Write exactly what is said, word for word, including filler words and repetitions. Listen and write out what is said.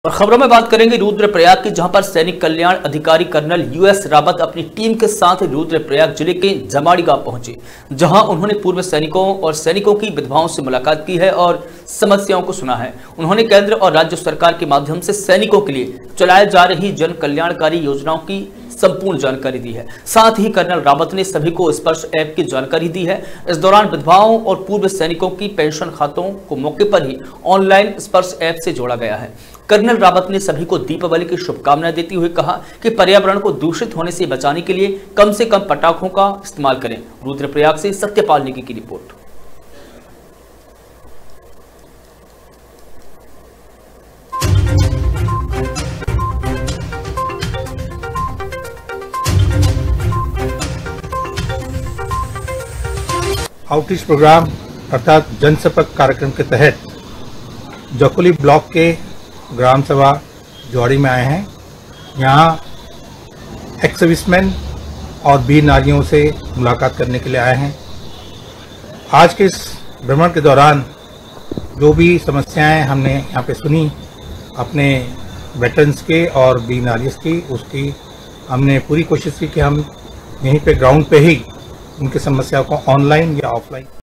और खबरों में बात करेंगे रुद्रप्रयाग की, जहां पर सैनिक कल्याण अधिकारी कर्नल यूएस रावत अपनी टीम के साथ रुद्रप्रयाग जिले के जमाड़ी गांव पहुंचे, जहां उन्होंने पूर्व सैनिकों और सैनिकों की विधवाओं से मुलाकात की है और समस्याओं को सुना है। उन्होंने केंद्र और राज्य सरकार के माध्यम से सैनिकों के लिए चलाई जा रही जन कल्याणकारी योजनाओं की संपूर्ण जानकारी दी है। साथ ही कर्नल रावत ने सभी को स्पर्श ऐप की जानकारी दी है। इस दौरान विधवाओं और पूर्व सैनिकों की पेंशन खातों को मौके पर ही ऑनलाइन स्पर्श ऐप से जोड़ा गया है। कर्नल रावत ने सभी को दीपावली की शुभकामनाएं देते हुए कहा कि पर्यावरण को दूषित होने से बचाने के लिए कम से कम पटाखों का इस्तेमाल करें। रुद्रप्रयाग से सत्यपाल नेगी की रिपोर्ट। आउटरीच प्रोग्राम अर्थात जनसंपर्क कार्यक्रम के तहत जखोली ब्लॉक के ग्राम सभा जवाड़ी में आए हैं। यहाँ एक्स सर्विसमैन और वीर नारियों से मुलाकात करने के लिए आए हैं। आज के इस भ्रमण के दौरान जो भी समस्याएं हमने यहाँ पे सुनी अपने वेटरन्स के और वीर नारियों की, उसकी हमने पूरी कोशिश की कि हम यहीं पे ग्राउंड पे ही उनकी समस्याओं को ऑनलाइन या ऑफलाइन